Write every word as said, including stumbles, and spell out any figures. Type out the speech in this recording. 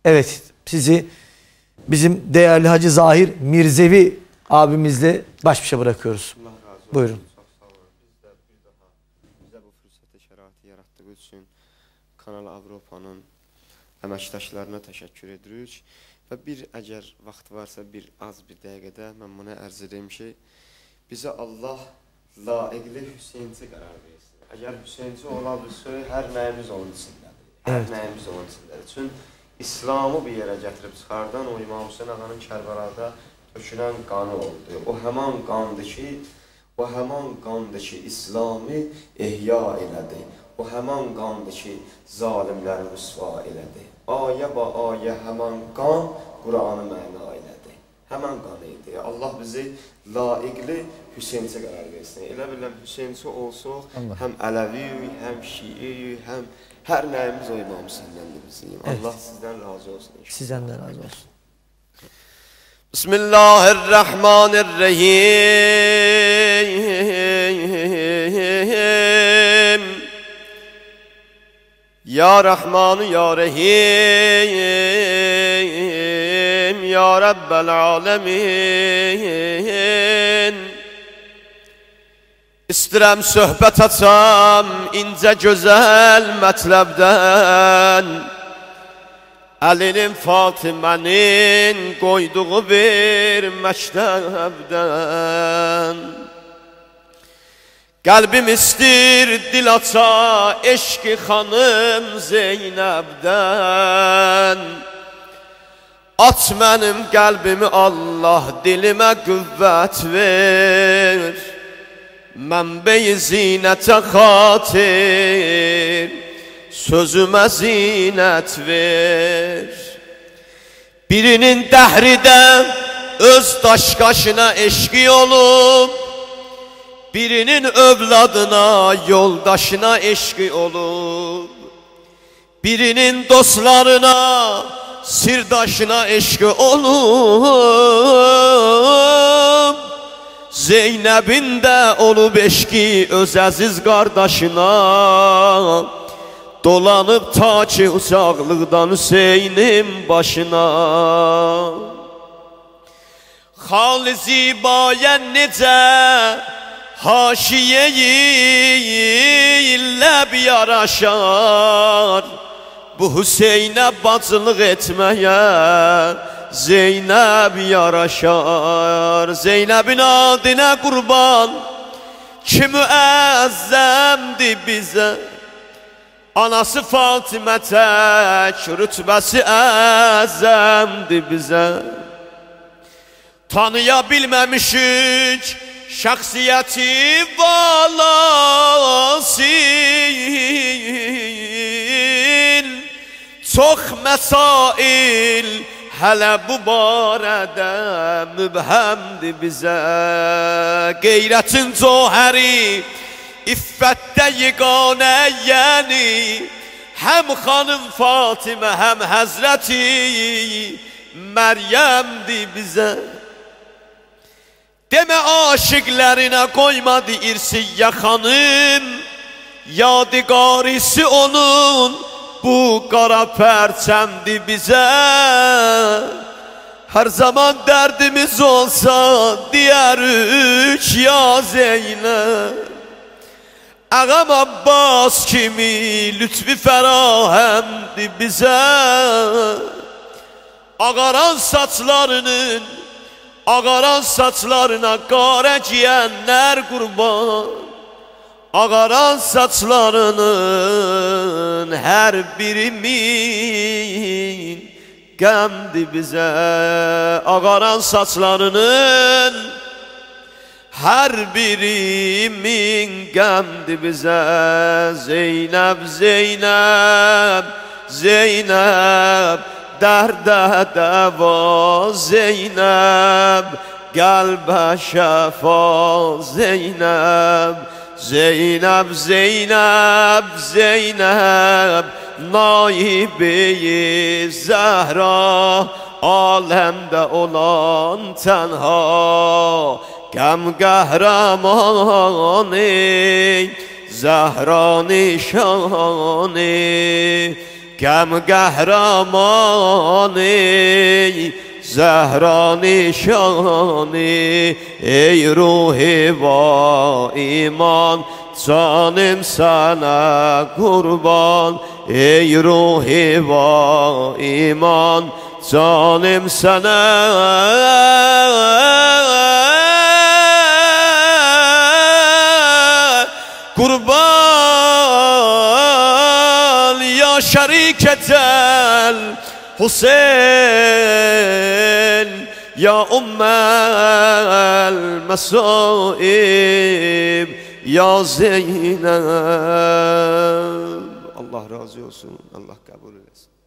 Evet, sizi bizim değerli Hacı Zahir Mirzevi abimizle baş başa bırakıyoruz. Allah razı olsun. Buyurun. Çok sağ olun. Biz de bir daha bize bu fırsatı, şəraiti yarattığı için Kanal Avropanın əməkdaşlarına təşəkkür edirik. Və bir əgər vaxt varsa bir az bir dəqiqədə mən buna ərz edeyim ki, bizə Allah laiqli Hüseynçi qərar versin. Əgər Hüseynçi ola bilsə, hər nəyimiz onun içindədir. Hər Evet. nəyimiz onun içindədir. Çünki İslamı bir yerə gətirib çıxardan o İmam Hüseyn ağanın Kərbalada tökülən qanı oldu. O həman qandı ki, o həman qandı ki, İslamı ehya elədi. O həman qandı ki, zalimləri rüsva elədi. Ayə ba ayə həman qan Qur'anı məna elədi. Həman qan idi. Allah bizi laiqli Hüseynçi qərar versin. Elə biləm Hüseynçi olsuq, həm Ələviyik, həm Şiiyik, həm hər nəyimiz o İmam Hüseyndəndir bizim. Evet. Allah sizdən razı olsun. Sizden de razı olsun. Bismillahirrahmanirrahim. Ya Rahman Ya Rahim Ya Rabbel Alemin. İstərəm söhbət açam incə gözəl mətləbdən, Əlinin Fatimənin qoyduğu bir məktəbdən. Qəlbim istir dil aça eşqi xanım Zeynəbdən. Aç mənim qəlbimi Allah, dilimə qüvvət ver, Mənbə-i zinətə xatir, sözümə zinət ver. Birinin dəhridə öz daşqaşına eşqi olub, birinin övladına, yoldaşına eşqi olub, birinin dostlarına, sirdaşına eşqi olub, Zeynəbin də olub eşqi öz əziz qardaşına, dolanıb ta ki uçaqlıqdan Hüseynin başına. Xal-i zibaya necə haşiyə-i ləb yaraşar, bu Hüseynə bacılıq etməyə Zeynəb yaraşar. Zeynəbin adına qurban ki müəzzəmdir bizə, anası Fatimə tək rütbəsi əzəmdir bizə. Tanıya bilməmişik şəxsiyyəti valasin, çox məsail hələ bu barədə mübhəmdir bizə. Qeyrətin cöhəri, iffətdə yeganə yəni, həm xanım Fatimə, həm Həzrəti Məryəmdir bizə. Demə aşiqlərinə qoymadı İrsiyyə xanım, yadigarisi onun bu qara pərçəmdir bizə. Hər zaman dərdimiz olsa deyərik ya Zeynəb, Ağam Abbas kimi lütfi fərahəmdir bizə. Ağaran saçlarının, ağaran saçlarına qara giyənlər qurban, ağaran saçlarının hər birimin qəmdir bizə. Ağaran saçlarının hər birimin qəmdir bizə. Zeynəb, Zeynəb, Zeynəb, dərdə dəva Zeynəb, qəlbə şəfa Zeynəb. Zeynəb, Zeynəb, Zeynəb, naibi Zəhra, aləmdə olan tənha qəm qəhrəmanı, Zəhra nişanı, Gəm qəhrəmanı Zəhra nişanı Ey ruhi va iman Canım sənə qurban Ey ruhi va iman Canım sənə qurban Ya şərikətəl Hüseyin Ya ümmel mesaib Ya Zeynep Allah razı olsun Allah kabul etsin